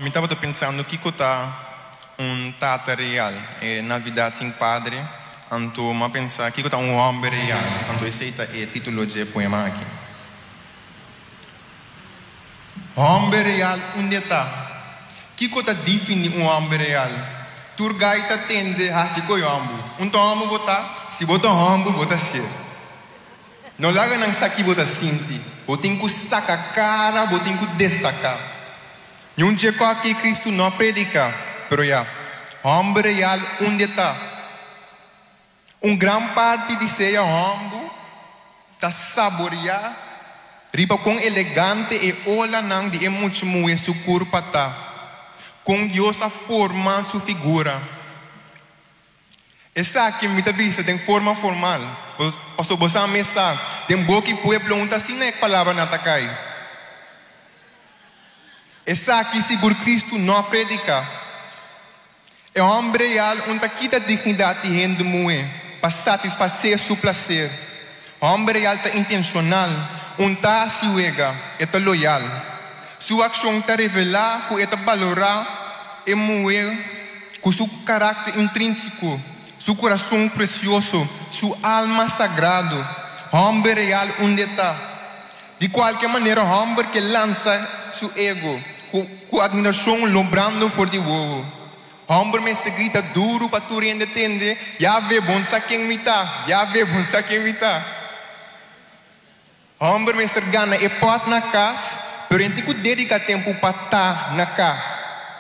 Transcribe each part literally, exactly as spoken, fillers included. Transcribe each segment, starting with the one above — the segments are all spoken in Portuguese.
Eu estava pensando que está um tata real, e na verdade sem padre, então eu pensava que está um homem real, então esse é o título do poema aqui. Homem real, onde está? Que está define um homem real? Turgaita tende a se coiambu. Então homem botar, se botar homem botar ser. Não larga não saqui botar sinti, botem que saca cara, botem que destacar. E um dia que Cristo não predica, pero já, homem real onde está? Um grande parte de seja homem está saborear, riba com elegante e olha não de muito muito su corpo tá, com Deus a forma sua figura. Essa aqui me tá vista tem forma formal, passou você a mesa, tem boca e pueblo não tá assim nem palavra na takai. Essa aqui seguro Cristo não predica. É o homem real onde quita dignidade de gente muito para satisfazer seu prazer. O homem real está intencional, onde está se uega, está loyal. Sua ação está revelar que está valorar e muito com seu caráter intrínseco, seu coração precioso, sua alma sagrado. O homem real onde está. De qualquer maneira, o homem que lança seu ego, com a admiração lombrando for de ovo. Homem me grita duro para tu entender, já vê bom sa quem me tá, já vê bom sa quem me tá. Homem me gana e pode na casa, pero tem que dedicar tempo para estar na casa.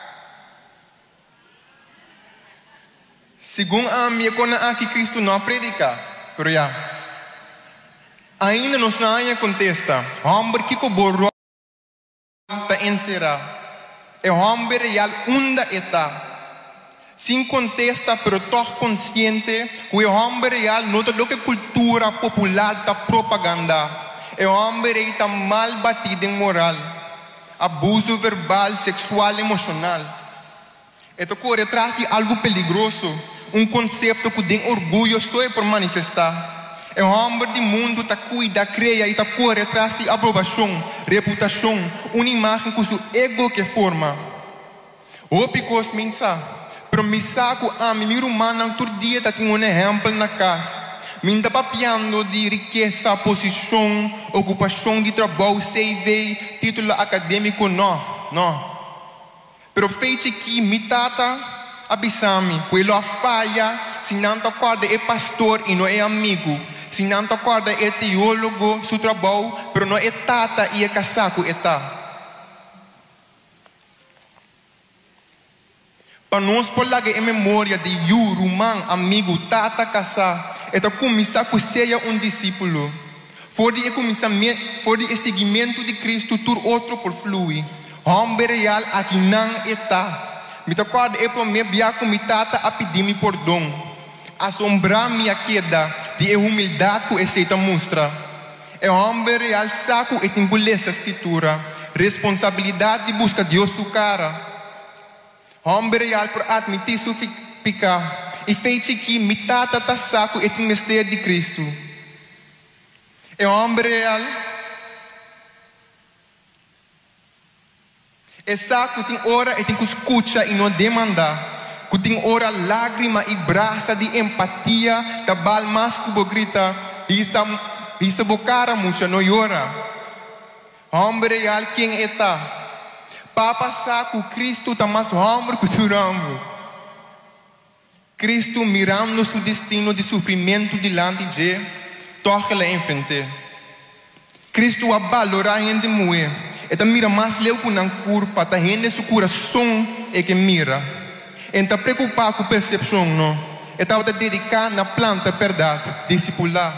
Segundo a minha quando aqui Cristo não predica, pero já. Ainda nos não há contesta, homem que coborou está encerrado. É o homem real onde está. Sem contesta, pero todo consciente que o homem real não é o que a cultura popular está propaganda. É o homem real está mal batido em moral, abuso verbal, sexual, emocional. Então, corre atrás de algo peligroso, um conceito que tem orgulho só é por manifestar. É o homem do mundo que cuida, cria e corre atrás de aprovação, reputação, uma imagem com seu ego que forma. O picos minsa, pero misa ko a mi humano todo dia tem um exemplo na casa. Minta papiando de riqueza, posição, ocupação de trabalho, C V, título acadêmico, não, não. Pero feito que mi tata abisami, quello a falha, se não te acorda é pastor e não é amigo. Se não te acorda é teólogo, seu trabalho, pero não é tata e é casaco, é tá. Para nós, por lá que é memória de you, rumang, amigo, tata, casa, é tá começar a ser um discípulo. For de começamento, for de seguimento de Cristo, tur outro por flui. Homem real aqui não é tá. Me te acorda é para mim, bia com mi tata a pedir-me perdão. Assombrar minha queda de humildade que essa mostra. É o homem real saco e tem beleza escritura, responsabilidade de buscar Deus sua cara. Homem real por admitir seu pecado e feito que mitata tá saco e tem mistério de Cristo. É o homem real. É saco tem hora e tem que escutar e não demandar. Que tem hora lágrima e braça de empatia, tabal mais que grita, isa isa bocara mucha no llora. Homem real quem está? Papa saco Cristo tá mais homem que tu rambo. Cristo mirando seu destino de sofrimento diante de, toca-lhe em frente. Cristo a valorar gente mulher. Eta mira mais leu que não curpa, tá rende seu coração é que mira. Então preocupar com percepção, não? Então te dedicar na planta verdade, discipular.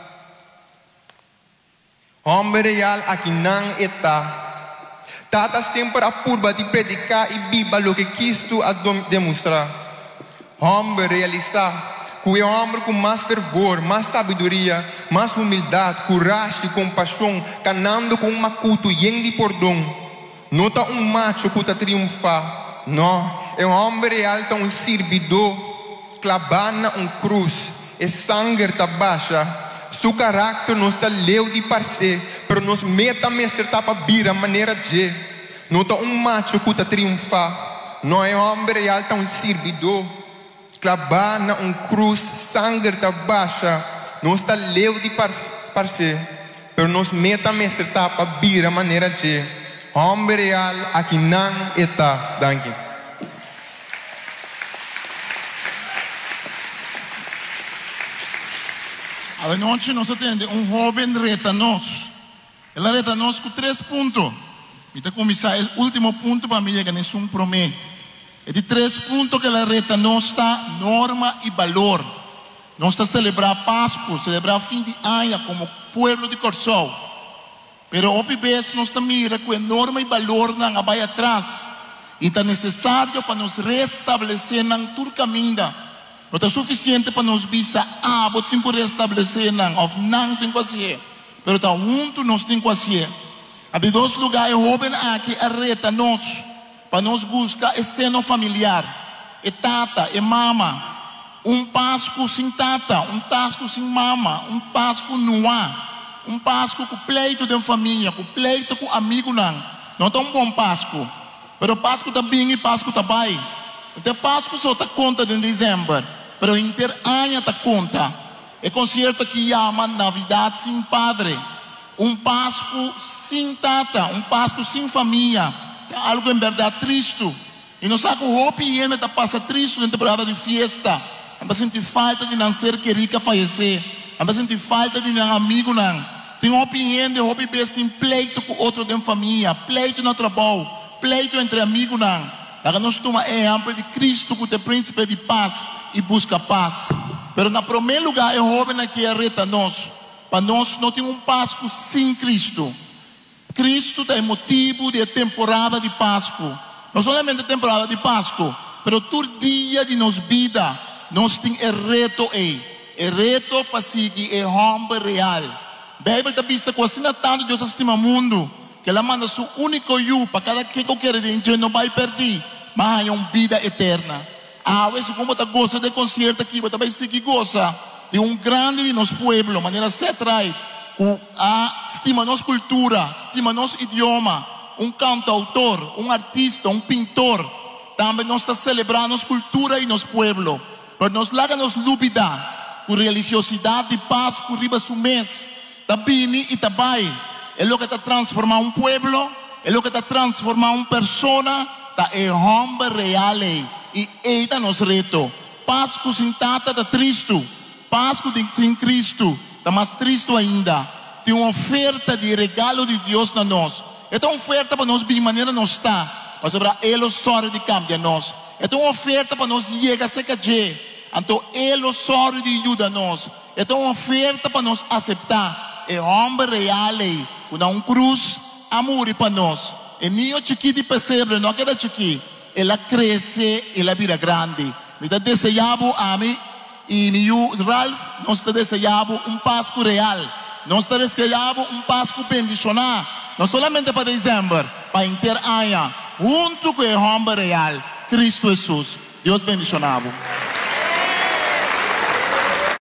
Homem real aqui não está. Tata sempre a curva de predicar e biba o que Cristo a demonstrar. Homem realizar, que é homem com mais fervor, mais sabedoria, mais humildade, coragem e compaixão, canando com um macuto yen de perdão. Não está um macho que está triunfar, não. É um homem real, está um servidor, clavado na um cruz, e sangue está baixa, seu caráter não está leu de parecer, pero nos meta a acertar para vir a maneira de, Não está um macho que está triunfar. Não é homem real, está um servidor. Clavar na um cruz, sangue está baixa. Não está leu de parce. Pero nos meta mestre está para vir a maneira de homem real aqui não está. Danke. A noite nós atende um jovem reta-nos. Ela reta-nos com três pontos. E está começar o último ponto para mim, que é um promê. É de três pontos que ela reta-nos está norma e valor. Nós está celebrar Páscoa, celebrar fim de ano como povo de Corsol. Pero outra vez nós está mira que a norma e valor não vai atrás. E está necessário para nos restabelecer na todo caminho. Não está suficiente para nos visar, ah, vou ter que restabelecer, não, ou não tem que fazer. Mas está junto, nós temos que fazer. Há dois lugares, jovem aqui, arreta nós, para nós buscar esse seno familiar. É tata, é mama. Um Páscoa sem tata, um Páscoa sem mama, um Páscoa no ar. Um Páscoa com pleito de família, com pleito com amigo, não. Não está um bom Páscoa. Mas Páscoa está bem e Páscoa está bem. Então Páscoa só está conta em dezembro. Pero inter-ano está conta. É concerto que chama Navidade sem padre. Um Páscoa sem tata, um Páscoa sem família. É algo em verdade triste. E nós sabemos que o Hopi está passando triste na temporada de festa. A gente falta de não ser querido falecer. A gente falta de não amigo não. Tem opinião de Hopi best tem pleito com outro de família, pleito no trabalho, pleito entre amigos não. Agora nós tomamos exemplo de Cristo, que é o príncipe de paz e busca paz. Mas, no primeiro lugar, é jovem aqui arreta nós. Para nós, não tem um Páscoa sem Cristo. Cristo é motivo de temporada de Páscoa. Não somente temporada de Páscoa, mas todo dia de nossa vida, nós temos o reto aí. O reto para seguir é homem real. A Bíblia está vista que assim tanto Deus estima o mundo, que ela manda seu único filho para cada que qualquer dia não vai perder. Mas é uma vida eterna. Ah, esse como está gosta de concerto aqui, você vai seguir gosta de um grande de nosso povo, maneira se atrai, com a estima nossa cultura, estima nosso idioma, um cantautor, um artista, um pintor. Também nós está celebrando nossa cultura e nosso povo. Mas nós larga nos dúvida, com religiosidade de paz, com riba su mês, tá bem e tá bem. É o que está transformando um povo, é o que está transformando uma pessoa. Tá é homem real e eita nos reto. Páscoa sem tata tá triste. Páscoa sem Cristo tá mais triste ainda. Tem uma oferta de regalo de Deus na nós. É uma oferta para nós de maneira nós está. Mas sobre ele só de cambia nós. É uma oferta para nós chegar a seca de. Então ele só de ajuda nós. É uma oferta para nós aceitar. É homem real com um cruz amor para nós. E niño chiquito de pesebre, não queda chiquito. Ela cresce, ela vira grande. Me está desejando a mim e meu Ralph, nós está desejando um Páscoa real. Nós está desejando um Páscoa bendicional. Não somente para dezembro, para inter-ano. Junto com o homem real, Cristo Jesus. Deus bendicionado.